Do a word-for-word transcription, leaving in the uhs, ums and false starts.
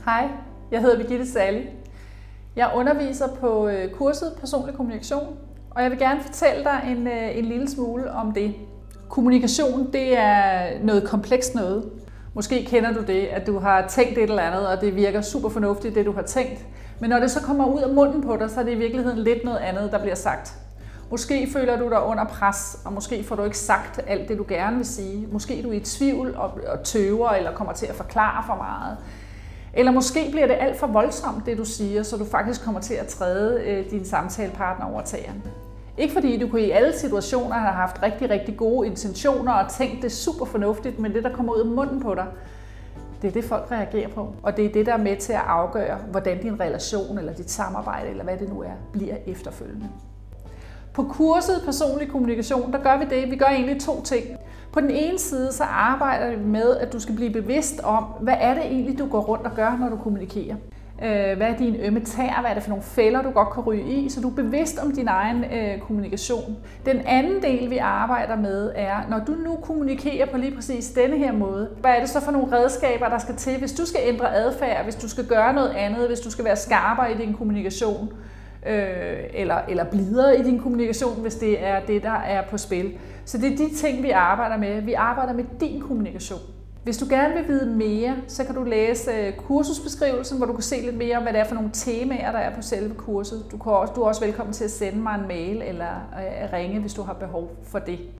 Hej, jeg hedder Birgitte Sally. Jeg underviser på kurset Personlig Kommunikation, og jeg vil gerne fortælle dig en, en lille smule om det. Kommunikation, det er noget komplekst noget. Måske kender du det, at du har tænkt et eller andet, og det virker super fornuftigt, det du har tænkt. Men når det så kommer ud af munden på dig, så er det i virkeligheden lidt noget andet, der bliver sagt. Måske føler du dig under pres, og måske får du ikke sagt alt det, du gerne vil sige. Måske er du i tvivl og, og tøver, eller kommer til at forklare for meget. Eller måske bliver det alt for voldsomt, det du siger, så du faktisk kommer til at træde øh, din samtalepartner over tæerne. Ikke fordi du kunne i alle situationer have haft rigtig, rigtig gode intentioner og tænkt det super fornuftigt, men det, der kommer ud af munden på dig, det er det, folk reagerer på. Og det er det, der er med til at afgøre, hvordan din relation eller dit samarbejde, eller hvad det nu er, bliver efterfølgende. På kurset Personlig Kommunikation, der gør vi det. Vi gør egentlig to ting. På den ene side, så arbejder vi med, at du skal blive bevidst om, hvad er det egentlig, du går rundt og gør, når du kommunikerer. Hvad er dine ømme tæer? Hvad er det for nogle fælder, du godt kan ryge i? Så du er bevidst om din egen øh, kommunikation. Den anden del, vi arbejder med, er, når du nu kommunikerer på lige præcis denne her måde, hvad er det så for nogle redskaber, der skal til, hvis du skal ændre adfærd, hvis du skal gøre noget andet, hvis du skal være skarpere i din kommunikation, øh, eller, eller blidere i din kommunikation, hvis det er det, der er på spil. Så det er de ting, vi arbejder med. Vi arbejder med din kommunikation. Hvis du gerne vil vide mere, så kan du læse kursusbeskrivelsen, hvor du kan se lidt mere om, hvad det er for nogle temaer, der er på selve kurset. Du, kan også, du er også velkommen til at sende mig en mail eller ringe, hvis du har behov for det.